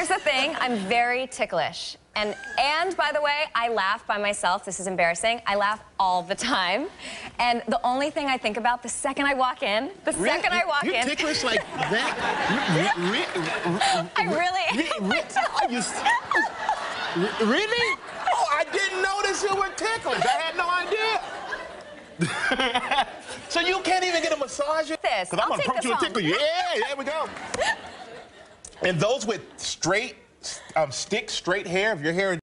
Here's the thing, I'm very ticklish. And by the way, I laugh by myself. This is embarrassing. I laugh all the time. And the only thing I think about the second I walk in, You're ticklish like that? I really Really? Oh, I didn't notice you were ticklish. I had no idea. So you can't even get a massage? This. Because I'm going to approach you and tickle you. Yeah, there we go. And those with straight, straight hair, if your hair